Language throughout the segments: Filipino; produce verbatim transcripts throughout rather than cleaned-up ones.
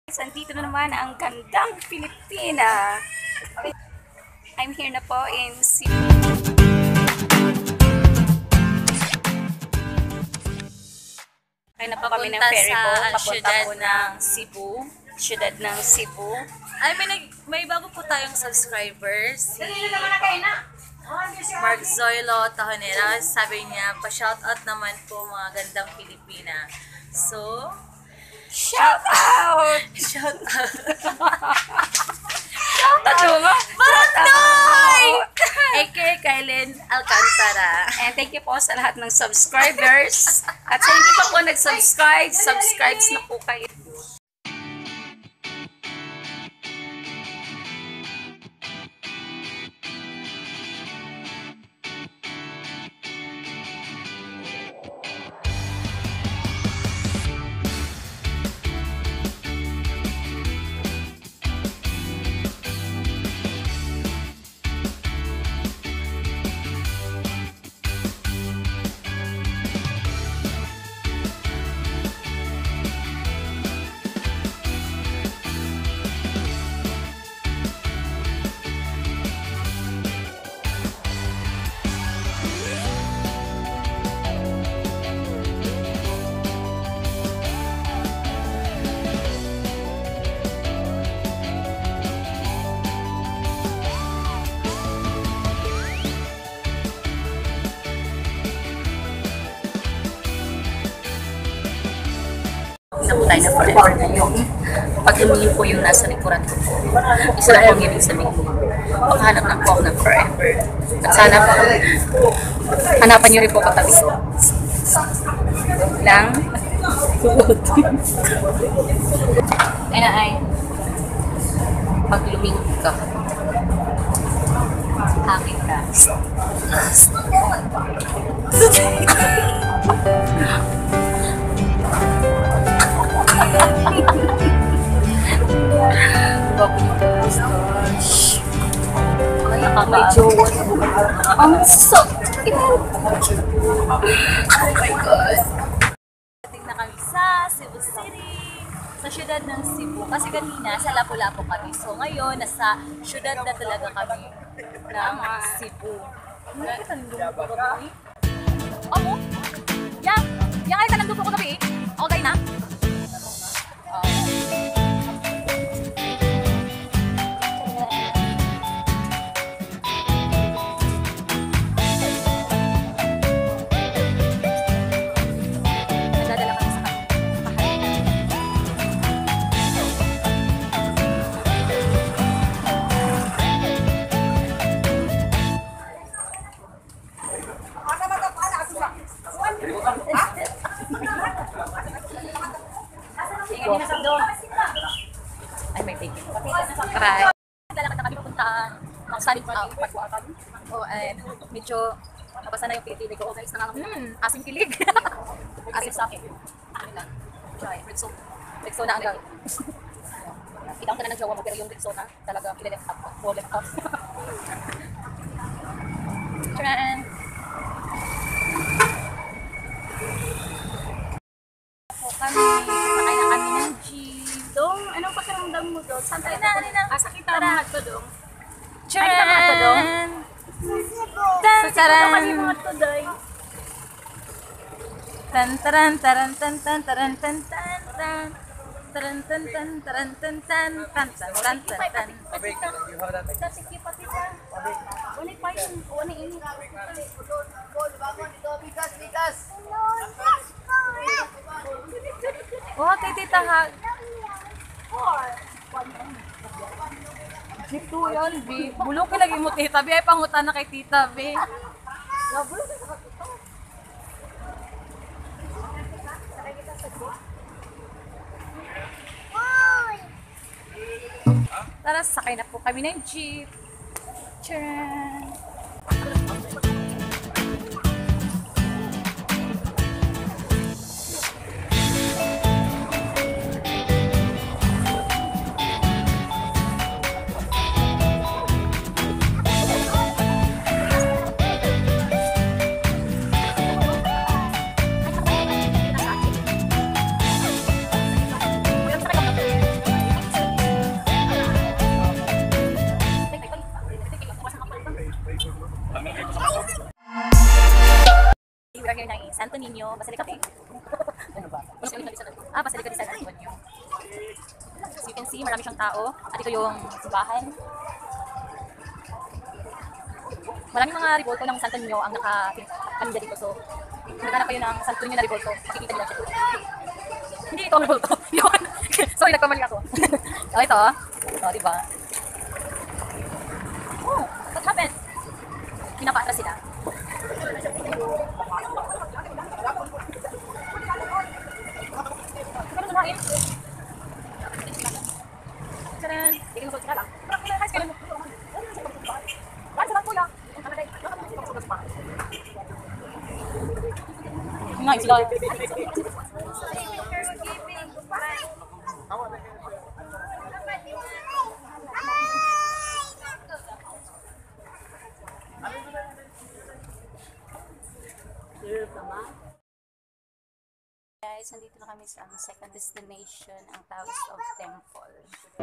Nandito na naman ang gandang Pilipina. I'm here na po in Cebu. Kaya na po kami ng ferry po. Papunta po ng Cebu. Siyudad ng Cebu. Ay, may, nag, may bago po tayong subscribers. Si Mark Zoilo Tahonera. Sabi niya, pa-shoutout naman po mga gandang Pilipina. So, shout out! shout out! Tatuma! Barangay! A K Kailin Alcantara. And thank you po sa lahat ng subscribers. At sa hindi pa po nag-subscribe, subscribe na po kayo. Na po tayo na forever na yung pag tumingin po yung nasa likuran ko po. Isa na po ang ibig sabihin ko. Paghanap na po ako ng forever. At sana po, hanapan niyo rin po katabi ko. Lang. Ay na ay. Pag lumingin ka. Akin ka. Ay, medyo ang sakit. Oh my God. Dating na kami sa Cebu City, sa syudad ng Cebu. Kasi kanina, sa Lapu-Lapu kami. So ngayon, nasa syudad na talaga kami ng Cebu. Ano ka tanong ko gabi? Opo? Yang? Yang ay tanong ko gabi? Okay na? Ay, may ticket. Try. Dala ka na kami papunta ng Sunny uh, Pagwatan. Oh, and medyo nabasa na yung pili ko. Okay, na nga hmm, asing kilig. Asing sa akin. Akin lang. Try. Rexo. Rexo na ang gawin. Ikaw ka na ng jowa mo, pero yung Rexo na talaga pili-left up. Full left up. Try. Kami, sakay na kami ng jeep. Dong, anong pakiramdam mo doon? Saan tayo na? Asa kita Tara. mga to dong? Charan! Ay, kita mga to dong? Tan, Sa taran! kami mga to doy. Tan, taran, taran, tan, tan, taran, tan, tan, tan. Taran, tan, tan, taran, tan, tan, tan, tan, tan, tan, tan. Sige, pati ka. Uni pa yun. Uni ini. Oh, kay Tita ha. Ito yan, B. Bulong ka lagi mo, Tita B. Ay, pangutan na kay Tita B. Bulong ka sa Tita. Tara, sakay na po kami ng jeep. Tcharan! Niño, Basilica. Ano ba? Ah, Basilica de St.Niño. So you can see, marami siyang tao. At ito yung simbahan. Maraming mga revolto ng Santo Niño ang nakapaninda dito. So, naghanap kayo ng Santo Niño na revolto. Makikita nila siya. Hindi ito ang revolto. Yun. Sorry, nagpamali ako. O, ito. O, diba? Oh, what happened? Pinapaatras sila. Ano sa hain? Tadaan! Tingin mo sila lang. Guys, kailan mo? Guys, salang ko lang. Ngayon sila. Guys, nandito na kami sa aming second destination, ang Taoist of Temple.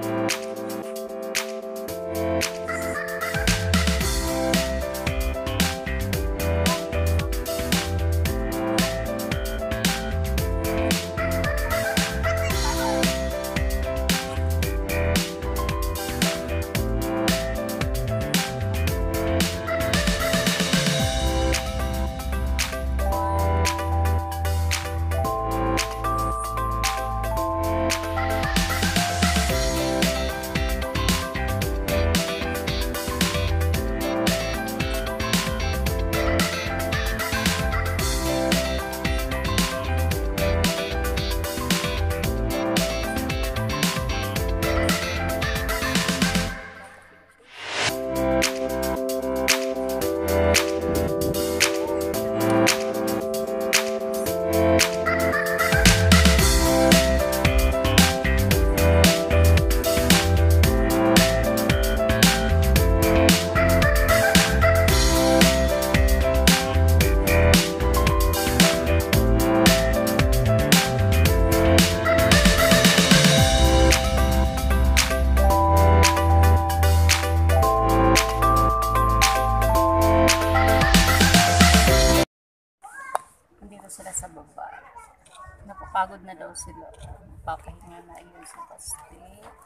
Sila sa baba. Napapagod na daw sila. Papahinga na yun sa paste.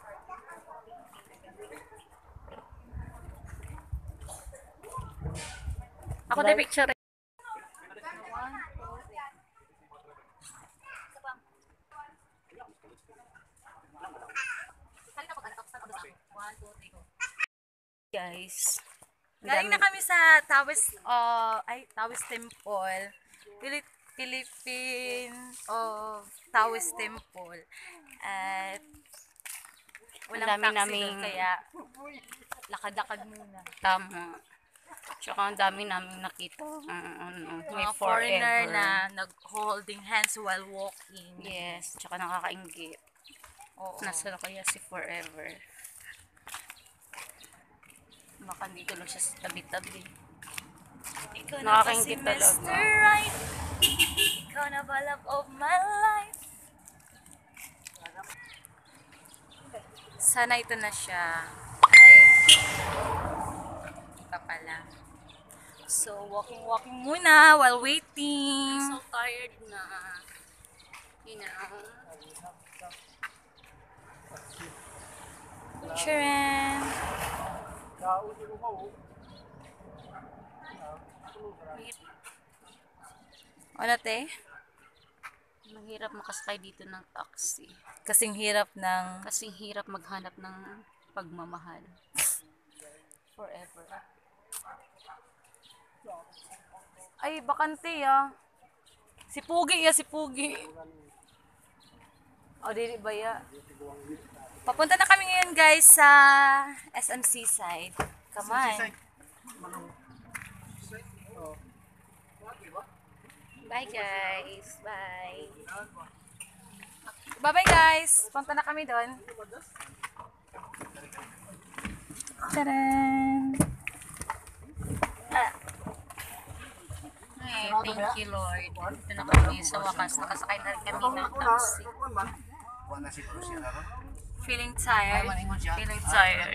Ako na picture. Guys, Galing na kami sa Taoist, uh, ay, Taoist Temple. Philip Philippine of Taoist Temple. At walang dami taxi naming doon, kaya lakad-lakad muna. Tama. Tsaka ang dami namin nakita. Uh, ano, may Mga foreigner forever na nag-holding hands while walking. Yes, tsaka nakakainggit. Oo. Nasa na kaya si forever? Baka dito lang siya sa tabi-tabi. Ikaw na ba si Nakakaingit talaga. Mister Right? Ikaw na ba love of my life? Sana ito na siya. Ay, ito pala. So, walking-walking muna while waiting. So tired na. You know. Sharon. Ano, te? Mahirap makasakay dito ng taxi. Kasing hirap ng... Kasing hirap maghanap ng pagmamahal. Forever. Ay, bakante ah. Si Pugi ya, si Pugi. O, dili ba ya? Papunta na kami ngayon guys sa S M C side. Come on. Bye guys. Bye. Bye-bye guys. Punta na kami doon. Tadaan! Ah. Ay, thank you Lord. Ito na kami sa wakas. Nakasakay na rin kami ng taxi. Feeling tired. Feeling tired.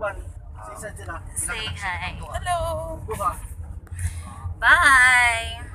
Say hi. Hello. Bye.